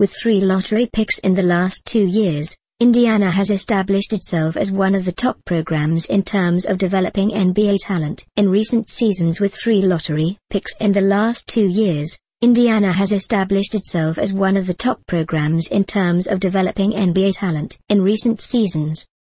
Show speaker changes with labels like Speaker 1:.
Speaker 1: With 3 lottery picks in the last 2 years, Indiana has established itself as one of the top programs in terms of developing NBA talent. In recent seasons with 3 lottery picks in the last 2 years, Indiana has established itself as one of the top programs in terms of developing NBA talent. In recent seasons,